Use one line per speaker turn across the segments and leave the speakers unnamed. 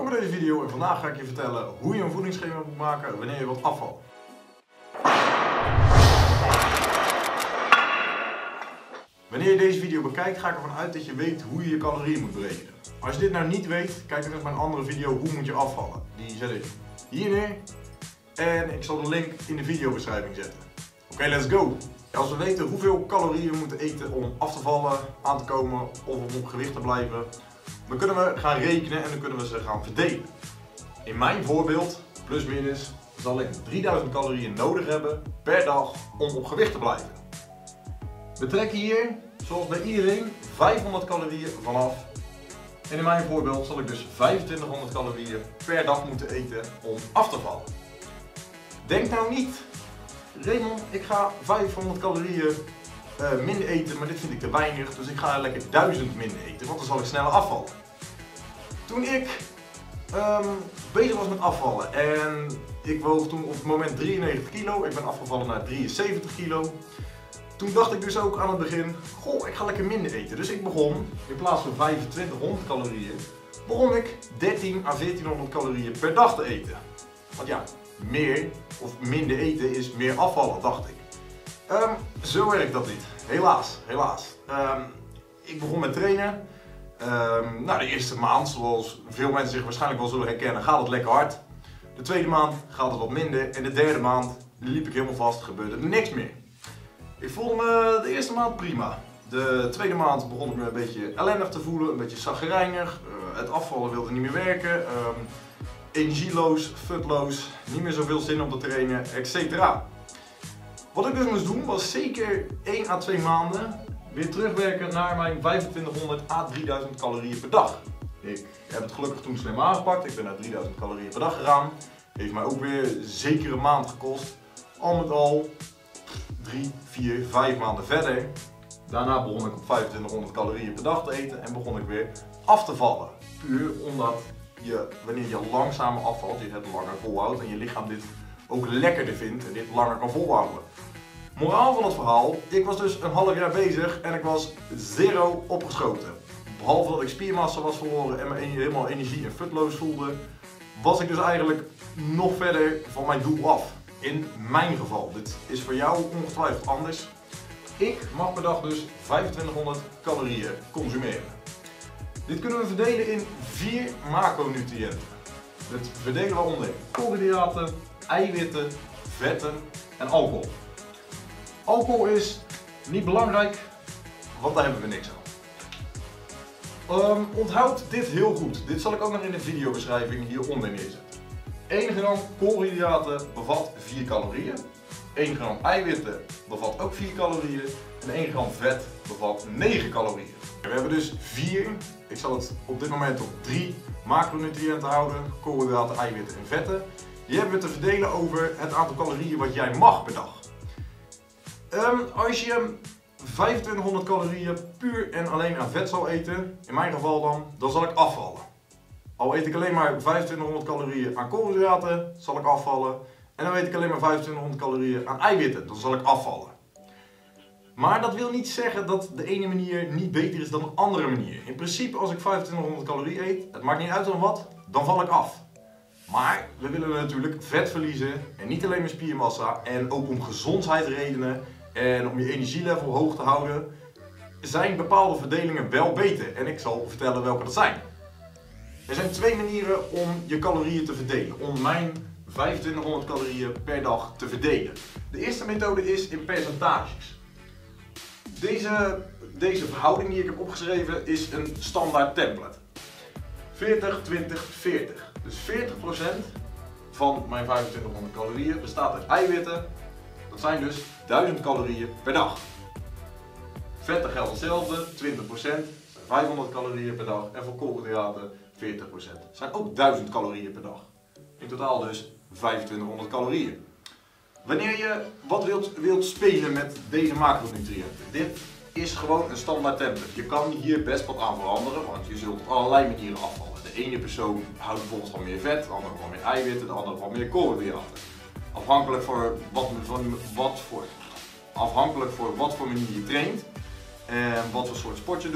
voor deze video en vandaag ga ik je vertellen hoe je een voedingsschema moet maken wanneer je wilt afvallen. Wanneer je deze video bekijkt ga ik ervan uit dat je weet hoe je je calorieën moet berekenen. Als je dit nou niet weet, kijk dan eens mijn andere video hoe moet je afvallen. Die zet ik hier neer en ik zal de link in de videobeschrijving zetten. Oké, let's go! Als we weten hoeveel calorieën we moeten eten om af te vallen, aan te komen of om op gewicht te blijven, dan kunnen we gaan rekenen en dan kunnen we ze gaan verdelen. In mijn voorbeeld, plus minus, zal ik 3000 calorieën nodig hebben per dag om op gewicht te blijven. We trekken hier, zoals bij iedereen, 500 calorieën vanaf. En in mijn voorbeeld zal ik dus 2500 calorieën per dag moeten eten om af te vallen. Denk nou niet, Raymond, ik ga 500 calorieën minder eten, maar dit vind ik te weinig, dus ik ga lekker 1000 minder eten, want dan zal ik sneller afvallen. Toen ik bezig was met afvallen en ik woog toen op het moment 93 kilo, ik ben afgevallen naar 73 kilo. Toen dacht ik dus ook aan het begin, goh, ik ga lekker minder eten. Dus ik begon, in plaats van 2500 calorieën, begon ik 13 à 1400 calorieën per dag te eten. Want ja, meer of minder eten is meer afvallen, dacht ik. Zo werkt dat niet. Helaas. Ik begon met trainen. Nou, de eerste maand, zoals veel mensen zich waarschijnlijk wel zullen herkennen, gaat het lekker hard. De tweede maand gaat het wat minder. En de derde maand liep ik helemaal vast, gebeurde er niks meer. Ik voelde me de eerste maand prima. De tweede maand begon ik me een beetje ellendig te voelen, een beetje chagrijnig. Het afvallen wilde niet meer werken. Energieloos, futloos, niet meer zoveel zin om te trainen, etc. Wat ik dus moest doen was zeker 1 à 2 maanden weer terugwerken naar mijn 2500 à 3000 calorieën per dag. Ik heb het gelukkig toen slim aangepakt, ik ben naar 3000 calorieën per dag gegaan. Heeft mij ook weer zeker een maand gekost. Al met al 3, 4, 5 maanden verder. Daarna begon ik op 2500 calorieën per dag te eten en begon ik weer af te vallen. Puur omdat wanneer je langzamer afvalt, je het langer volhoudt en je lichaam dit ook lekkerder vindt en dit langer kan volhouden. Moraal van het verhaal, ik was dus een half jaar bezig en ik was zero opgeschoten. Behalve dat ik spiermassa was verloren en me helemaal energie en futloos voelde, was ik dus eigenlijk nog verder van mijn doel af. In mijn geval, dit is voor jou ongetwijfeld anders. Ik mag per dag dus 2500 calorieën consumeren. Dit kunnen we verdelen in 4 macronutriënten. Dat verdelen we onder koolhydraten, eiwitten, vetten en alcohol. Alcohol is niet belangrijk, want daar hebben we niks aan. Onthoud dit heel goed. Dit zal ik ook nog in de videobeschrijving hieronder neerzetten. 1 gram koolhydraten bevat 4 calorieën. 1 gram eiwitten bevat ook 4 calorieën. En 1 gram vet bevat 9 calorieën. We hebben dus 4, ik zal het op dit moment op 3 macronutriënten houden. Koolhydraten, eiwitten en vetten. Die hebben we te verdelen over het aantal calorieën wat jij mag per dag. Als je 2500 calorieën puur en alleen aan vet zal eten, in mijn geval dan zal ik afvallen. Al eet ik alleen maar 2500 calorieën aan koolhydraten, zal ik afvallen. En dan eet ik alleen maar 2500 calorieën aan eiwitten, dan zal ik afvallen. Maar dat wil niet zeggen dat de ene manier niet beter is dan de andere manier. In principe als ik 2500 calorieën eet, het maakt niet uit dan wat, dan val ik af. Maar we willen natuurlijk vet verliezen en niet alleen maar spiermassa. En ook om gezondheidsredenen en om je energielevel hoog te houden, zijn bepaalde verdelingen wel beter. En ik zal vertellen welke dat zijn. Er zijn 2 manieren om je calorieën te verdelen, om mijn 2500 calorieën per dag te verdelen. De eerste methode is in percentages. Deze verhouding die ik heb opgeschreven is een standaard template. 40, 20, 40. Dus 40% van mijn 2500 calorieën bestaat uit eiwitten. Dat zijn dus 1000 calorieën per dag. Vetten geldt hetzelfde, 20%, 500 calorieën per dag. En voor koolhydraten 40%. Zijn ook 1000 calorieën per dag. In totaal dus 2500 calorieën. Wanneer je wat wilt spelen met deze macronutriënten, dit is gewoon een standaard template. Je kan hier best wat aan veranderen, want je zult op allerlei manieren afvallen. De ene persoon houdt bijvoorbeeld van meer vet, de andere van meer eiwitten, de andere van meer koolhydraten. Afhankelijk voor wat voor manier je traint en wat voor soort sport je doet,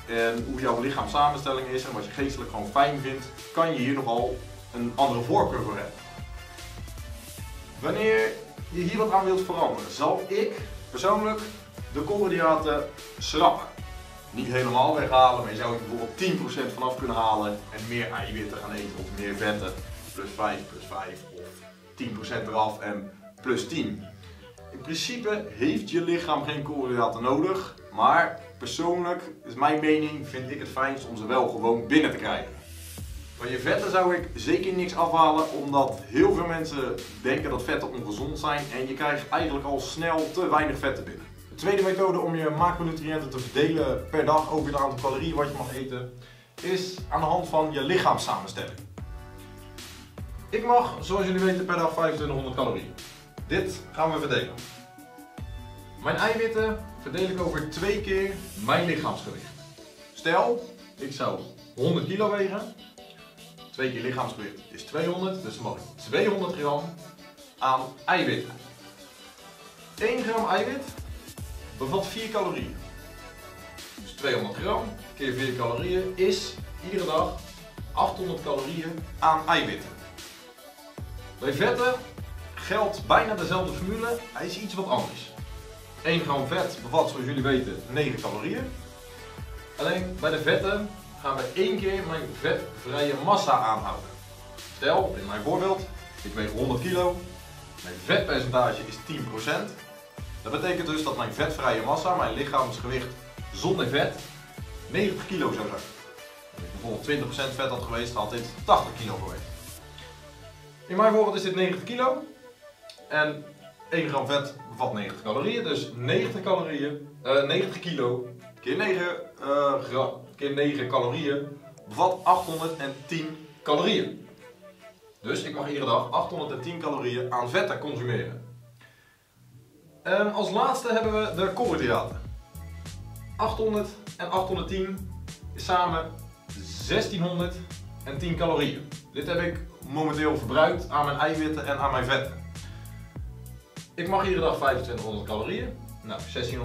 en hoe jouw lichaamssamenstelling is en wat je geestelijk gewoon fijn vindt, kan je hier nogal een andere voorkeur voor hebben. Wanneer je hier wat aan wilt veranderen, zal ik persoonlijk de koolhydraten schrappen. Niet helemaal weghalen, maar je zou er bijvoorbeeld 10% vanaf kunnen halen en meer eiwitten gaan eten of meer vetten. Plus 5 of 10% eraf en plus 10. In principe heeft je lichaam geen koolhydraten nodig, maar persoonlijk is mijn mening, vind ik het fijnst om ze wel gewoon binnen te krijgen. Van je vetten zou ik zeker niks afhalen, omdat heel veel mensen denken dat vetten ongezond zijn en je krijgt eigenlijk al snel te weinig vetten binnen. De tweede methode om je macronutriënten te verdelen per dag over het aantal calorieën wat je mag eten, is aan de hand van je lichaamssamenstelling. Ik mag, zoals jullie weten, per dag 2500 calorieën. Dit gaan we verdelen. Mijn eiwitten verdeel ik over 2 keer mijn lichaamsgewicht. Stel, ik zou 100 kilo wegen. 2 keer lichaamsgewicht is 200, dus dan mag ik 200 gram aan eiwitten. 1 gram eiwit bevat 4 calorieën. Dus 200 gram keer 4 calorieën is iedere dag 800 calorieën aan eiwitten. Bij vetten geldt bijna dezelfde formule, hij is iets wat anders. 1 gram vet bevat, zoals jullie weten, 9 calorieën. Alleen bij de vetten gaan we 1 keer mijn vetvrije massa aanhouden. Stel, in mijn voorbeeld, ik weeg 100 kilo, mijn vetpercentage is 10%. Dat betekent dus dat mijn vetvrije massa, mijn lichaamsgewicht zonder vet, 90 kilo zou zijn. Als ik bijvoorbeeld 20% vet had geweest, had dit 80 kilo geweest. In mijn voorbeeld is dit 90 kilo. En 1 gram vet bevat 90 calorieën, dus 90 kilo keer 9 calorieën bevat 810 calorieën. Dus ik mag iedere dag 810 calorieën aan vetten consumeren. Als laatste hebben we de koolhydraten. 800 en 810 is samen 1610 calorieën. Dit heb ik momenteel verbruikt aan mijn eiwitten en aan mijn vetten. Ik mag iedere dag 2500 calorieën. Nou,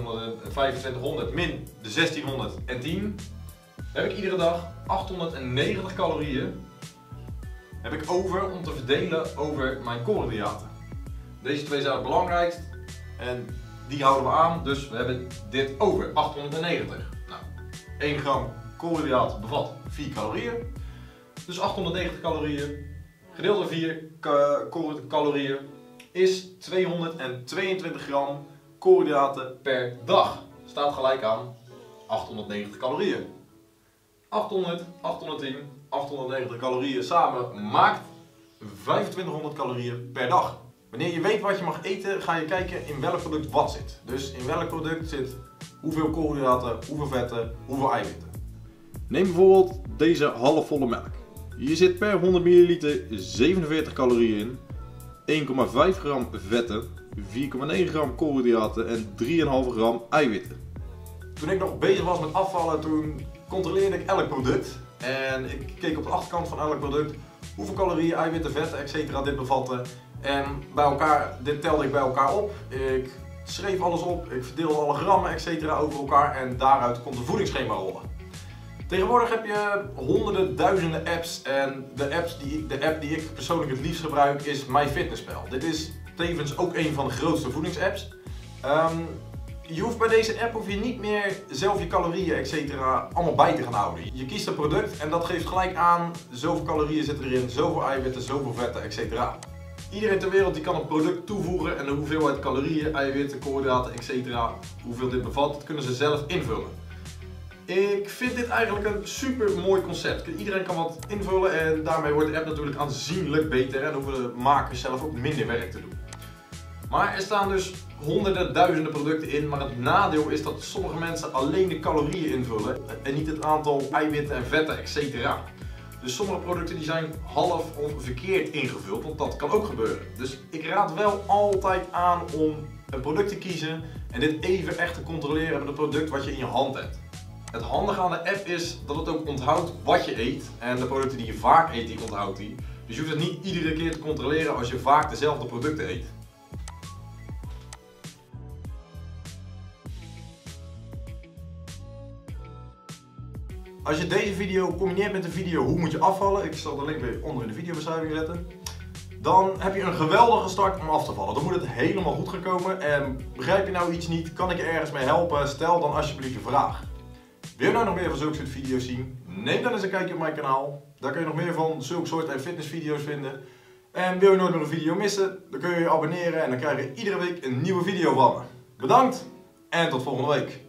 2500 min de 1610 heb ik iedere dag 890 calorieën heb ik over om te verdelen over mijn koolhydraten. Deze twee zijn het belangrijkst en die houden we aan, dus we hebben dit over, 890. Nou, 1 gram koolhydraat bevat 4 calorieën, dus 890 calorieën gedeeld door 4 calorieën is 222 gram koolhydraten per dag. Staat gelijk aan 890 calorieën. 800, 810, 890 calorieën samen maakt 2500 calorieën per dag. Wanneer je weet wat je mag eten, ga je kijken in welk product wat zit. Dus in welk product zit hoeveel koolhydraten, hoeveel vetten, hoeveel eiwitten. Neem bijvoorbeeld deze halfvolle melk. Hier zit per 100 ml 47 calorieën in, 1,5 gram vetten, 4,9 gram koolhydraten en 3,5 gram eiwitten. Toen ik nog bezig was met afvallen, toen controleerde ik elk product. En ik keek op de achterkant van elk product hoeveel calorieën, eiwitten, vetten, etc. dit bevatte. En dit telde ik bij elkaar op. Ik schreef alles op, ik verdeelde alle grammen, etc. over elkaar en daaruit kon de voedingsschema rollen. Tegenwoordig heb je honderden, duizenden apps en de app die ik persoonlijk het liefst gebruik is MyFitnessPal. Dit is tevens ook een van de grootste voedingsapps. Je hoeft bij deze app niet meer zelf je calorieën etc. allemaal bij te gaan houden. Je kiest een product en dat geeft gelijk aan zoveel calorieën zitten erin, zoveel eiwitten, zoveel vetten etc. Iedereen ter wereld die kan een product toevoegen en de hoeveelheid calorieën, eiwitten, koolhydraten etc. hoeveel dit bevat, dat kunnen ze zelf invullen. Ik vind dit eigenlijk een super mooi concept. Iedereen kan wat invullen en daarmee wordt de app natuurlijk aanzienlijk beter en hoeven de makers zelf ook minder werk te doen. Maar er staan dus honderden, duizenden producten in, maar het nadeel is dat sommige mensen alleen de calorieën invullen en niet het aantal eiwitten en vetten etc. Dus sommige producten die zijn half of verkeerd ingevuld, want dat kan ook gebeuren. Dus ik raad wel altijd aan om een product te kiezen en dit even echt te controleren met het product wat je in je hand hebt. Het handige aan de app is dat het ook onthoudt wat je eet en de producten die je vaak eet, die onthoudt die. Dus je hoeft het niet iedere keer te controleren als je vaak dezelfde producten eet. Als je deze video combineert met de video hoe moet je afvallen, ik zal de link weer onder in de videobeschrijving zetten, dan heb je een geweldige start om af te vallen. Dan moet het helemaal goed gaan komen. En begrijp je nou iets niet, kan ik je ergens mee helpen, stel dan alsjeblieft je vraag. Wil je nou nog meer van zulke soort video's zien? Neem dan eens een kijkje op mijn kanaal. Daar kun je nog meer van zulke soort fitnessvideo's vinden. En wil je nooit meer een video missen, dan kun je je abonneren en dan krijg je iedere week een nieuwe video van me. Bedankt en tot volgende week.